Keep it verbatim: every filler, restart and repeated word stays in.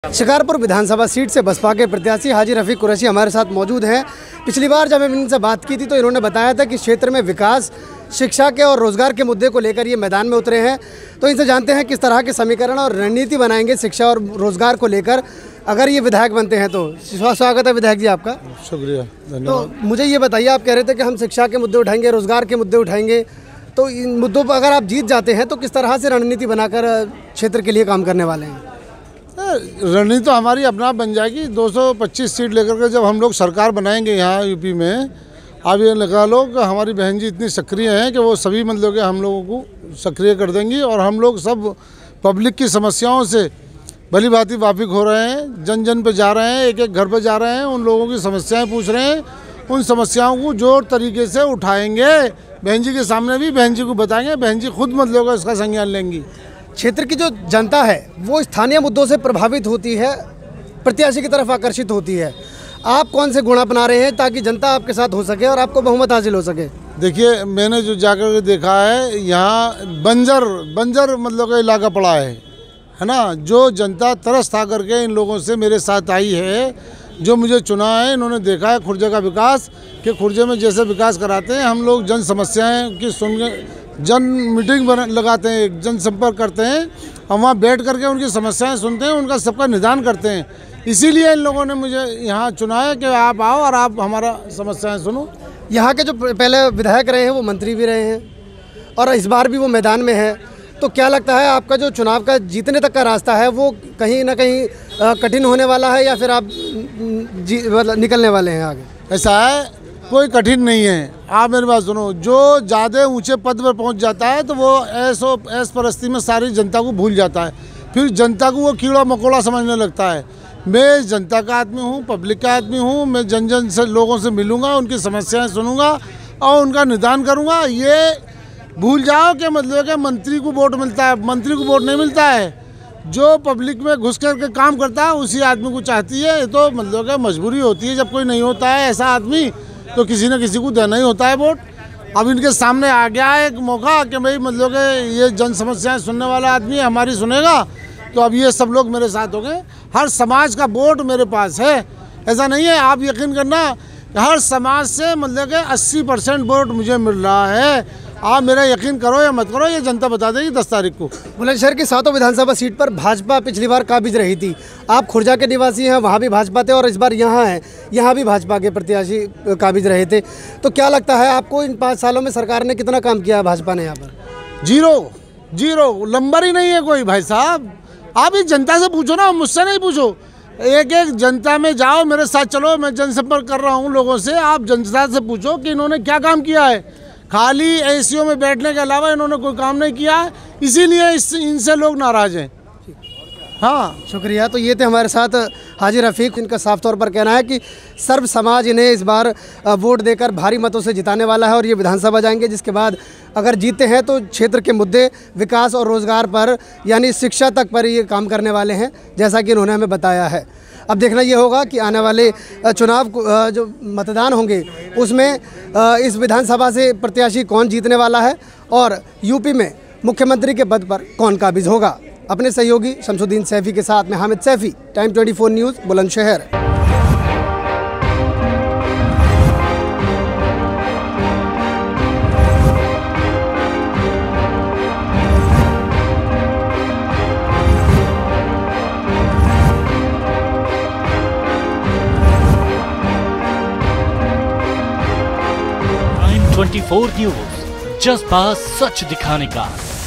शिकारपुर विधानसभा seat से बसपा के प्रत्याशी हाजी रफीक कुरैशी हमारे साथ मौजूद हैं। पिछली बार जब हम इनसे बात की थी तो इन्होंने बताया था कि क्षेत्र में विकास, शिक्षा के और रोजगार के मुद्दे को लेकर ये मैदान में उतरे हैं। तो इनसे जानते हैं किस तरह के समीकरण और रणनीति बनाएंगे शिक्षा और रोजगार को लेकर अगर ये विधायक बनते हैं तो। स्वागत है विधायक जी आपका। शुक्रिया, धन्यवाद। तो मुझे ये बताइए, आप कह रहे थे कि हम शिक्षा के मुद्दे उठाएंगे, रोजगार के मुद्दे उठाएंगे, तो इन मुद्दों पर अगर आप जीत जाते हैं तो किस तरह से रणनीति बनाकर क्षेत्र के लिए काम करने वाले हैं? रणनीति तो हमारी अपना बन जाएगी। दो सौ पच्चीस सीट लेकर के जब हम लोग सरकार बनाएंगे यहाँ यूपी में, आप ये लगा लो कि हमारी बहन जी इतनी सक्रिय हैं कि वो सभी मतलब के हम लोगों को सक्रिय कर देंगी और हम लोग सब पब्लिक की समस्याओं से भली भांति वाकिफ हो रहे हैं, जन जन पे जा रहे हैं, एक एक घर पे जा रहे हैं, उन लोगों की समस्याएं पूछ रहे हैं, उन समस्याओं को जोर तरीके से उठाएंगे। बहन जी के सामने भी बहन जी को बताएंगे, बहन जी खुद मतलब का इसका संज्ञान लेंगी। क्षेत्र की जो जनता है वो स्थानीय मुद्दों से प्रभावित होती है, प्रत्याशी की तरफ आकर्षित होती है। आप कौन से गुण अपना रहे हैं ताकि जनता आपके साथ हो सके और आपको बहुमत हासिल हो सके? देखिए, मैंने जो जाकर के देखा है, यहाँ बंजर बंजर मतलब का इलाका पड़ा है है ना। जो जनता तरस खा करके इन लोगों से मेरे साथ आई है, जो मुझे चुना है, इन्होंने देखा है खुर्जे का विकास कि खुर्जे में जैसे विकास कराते हैं हम लोग, जन समस्याएं की सुन जन मीटिंग बना लगाते हैं, जन संपर्क करते हैं और वहाँ बैठ करके उनकी समस्याएं सुनते हैं, उनका सबका निदान करते हैं। इसीलिए इन लोगों ने मुझे यहाँ चुना है कि आप आओ और आप हमारा समस्याएं सुनो। यहाँ के जो पहले विधायक रहे हैं वो मंत्री भी रहे हैं और इस बार भी वो मैदान में है, तो क्या लगता है आपका जो चुनाव का जीतने तक का रास्ता है वो कहीं ना कहीं कठिन होने वाला है या फिर आप जी मतलब निकलने वाले हैं आगे? ऐसा है, कोई कठिन नहीं है। आप मेरी बात सुनो, जो ज़्यादा ऊंचे पद पर पहुंच जाता है तो वो ऐसो ऐस परस्ती में सारी जनता को भूल जाता है, फिर जनता को वो कीड़ा मकोड़ा समझने लगता है। मैं जनता का आदमी हूँ, पब्लिक का आदमी हूँ, मैं जन जन से लोगों से मिलूँगा, उनकी समस्याएं सुनूंगा और उनका निदान करूँगा। ये भूल जाओ कि मतलब कि मंत्री को वोट मिलता है, मंत्री को वोट नहीं मिलता है। जो पब्लिक में घुस कर के काम करता है उसी आदमी को चाहती है। तो मतलब कि मजबूरी होती है, जब कोई नहीं होता है ऐसा आदमी तो किसी न किसी को देना ही होता है वोट। अब इनके सामने आ गया है एक मौका कि भाई मतलब कि ये जन समस्याएं सुनने वाला आदमी है, हमारी सुनेगा, तो अब ये सब लोग मेरे साथ हो गए। हर समाज का वोट मेरे पास है, ऐसा नहीं है। आप यकीन करना, हर समाज से मतलब कि अस्सी परसेंट वोट मुझे मिल रहा है। आप मेरा यकीन करो या मत करो, ये जनता बता देगी दस तारीख को। बुलंदशहर की सातों विधानसभा सीट पर भाजपा पिछली बार काबिज रही थी। आप खुर्जा के निवासी हैं, वहाँ भी भाजपा थे और इस बार यहाँ हैं, यहाँ भी भाजपा के प्रत्याशी काबिज रहे थे। तो क्या लगता है आपको इन पाँच सालों में सरकार ने कितना काम किया है भाजपा ने यहाँ पर? जीरो जीरो नंबर ही नहीं है कोई भाई साहब। आप इस जनता से पूछो ना, मुझसे नहीं पूछो। एक एक जनता में जाओ, मेरे साथ चलो, मैं जनसंपर्क कर रहा हूँ लोगों से। आप जनता से पूछो कि इन्होंने क्या काम किया है। खाली एसीओ में बैठने के अलावा इन्होंने कोई काम नहीं किया, इसीलिए इस इनसे लोग नाराज हैं। हाँ, शुक्रिया। तो ये थे हमारे साथ हाजी रफीक। इनका साफ तौर पर कहना है कि सर्व समाज इन्हें इस बार वोट देकर भारी मतों से जिताने वाला है और ये विधानसभा जाएंगे, जिसके बाद अगर जीते हैं तो क्षेत्र के मुद्दे, विकास और रोज़गार पर यानी शिक्षा तक पर ये काम करने वाले हैं, जैसा कि इन्होंने हमें बताया है। अब देखना ये होगा कि आने वाले चुनाव जो मतदान होंगे उसमें इस विधानसभा से प्रत्याशी कौन जीतने वाला है और यूपी में मुख्यमंत्री के पद पर कौन काबिज होगा। अपने सहयोगी शमसुद्दीन सैफी के साथ में हामिद सैफी, टाइम चौबीस न्यूज़, बुलंदशहर। टाइम चौबीस न्यूज़, जज्बा सच दिखाने का।